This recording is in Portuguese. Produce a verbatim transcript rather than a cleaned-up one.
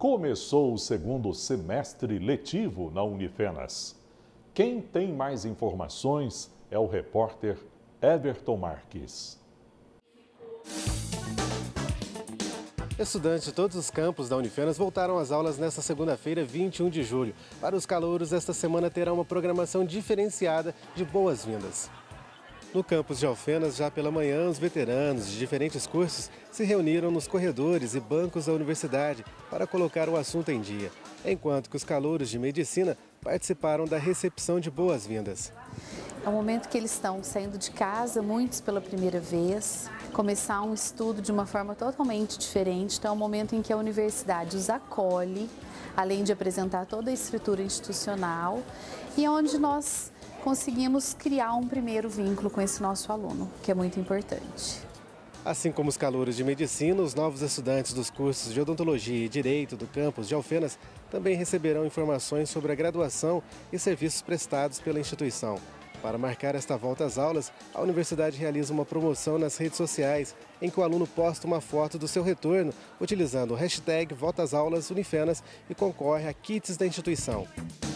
Começou o segundo semestre letivo na Unifenas. Quem tem mais informações é o repórter Everton Marques. Estudantes de todos os campos da Unifenas voltaram às aulas nesta segunda-feira, vinte e um de julho. Para os calouros, esta semana terá uma programação diferenciada de boas-vindas. No campus de Alfenas, já pela manhã, os veteranos de diferentes cursos se reuniram nos corredores e bancos da universidade para colocar o assunto em dia, enquanto que os calouros de medicina participaram da recepção de boas-vindas. É o momento que eles estão saindo de casa, muitos pela primeira vez, começar um estudo de uma forma totalmente diferente. Então é o momento em que a universidade os acolhe, além de apresentar toda a estrutura institucional, e onde nós conseguimos criar um primeiro vínculo com esse nosso aluno, que é muito importante. Assim como os calouros de medicina, os novos estudantes dos cursos de odontologia e direito do campus de Alfenas também receberão informações sobre a graduação e serviços prestados pela instituição. Para marcar esta volta às aulas, a universidade realiza uma promoção nas redes sociais, em que o aluno posta uma foto do seu retorno, utilizando o hashtag Volta às Aulas Unifenas e concorre a kits da instituição.